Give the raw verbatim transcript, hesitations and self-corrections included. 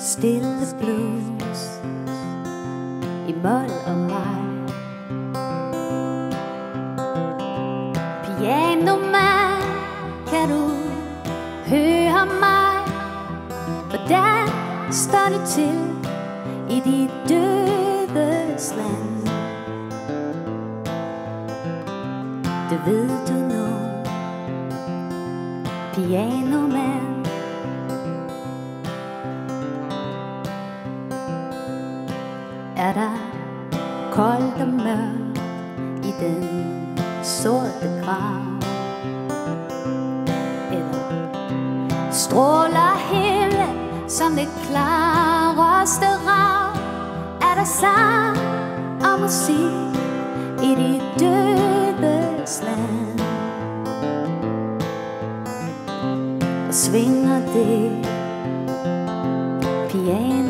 stille blues i mol og maj. Pianoman, kan du høre mig? Hvordan står det til i de dødes land? Det ved du nu, pianoman. Er der koldt og mørkt i den sorte grav? Eller stråler himlen som det klareste rav? Er der sang og musik i de dødes land? Og svinger det piano?